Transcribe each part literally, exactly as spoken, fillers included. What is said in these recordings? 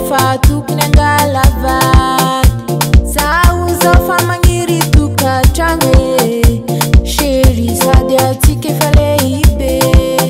rehefa tokony angalavady zaho zao fa magniry tokantragno e chéri sady atsika efa lehibe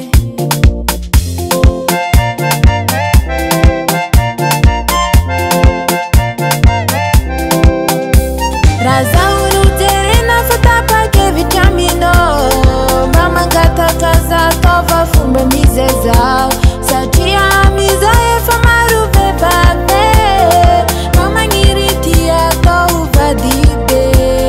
raha zaho no jerena fa tapa-kevitra aminao mba mangataka za taova fomba mizay zaho satria amizao efa maro vehivavy mba magniry ty atao vady be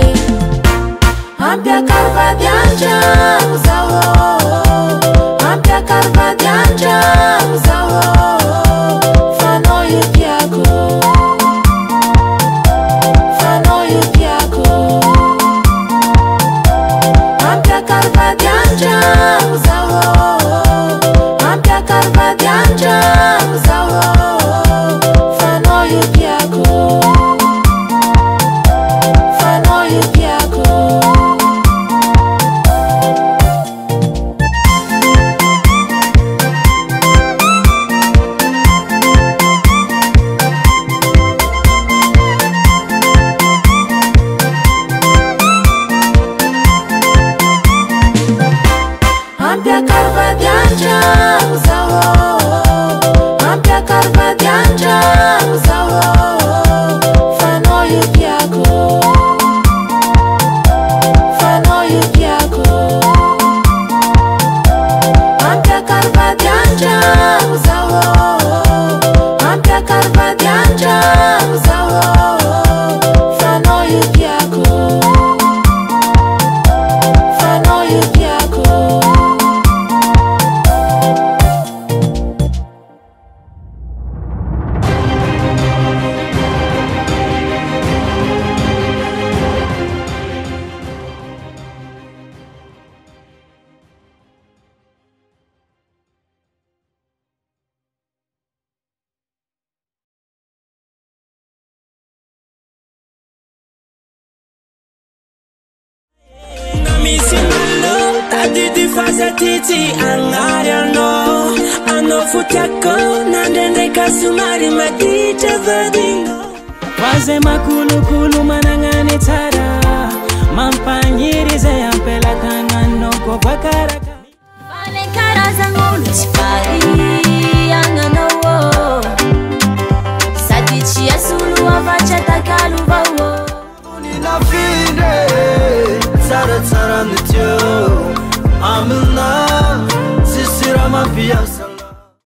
ampiakary vady an-tragno zaho ampiakary vady an-tragno zaho fanao io tiako fanao io tiako ampiakary vady an-tragno zaho ampiakary vady an-tragno zaho fanao io tiako fanao io tiako ampiakary vady an-tragno zaho ampiakary vady an-tragno zaho fanao io tiako fanao io tiako ampiakary vady an-tragno zaho ampiakary vady an-tragno zaho fanao io tiako fanao io tiako Tadi fasa titi angariano ano futiako nandende kasumari maticha vadingo waze makulu kulu manangane tara mampanyirize yampela tangano kwa bakara vale karazangulu sipari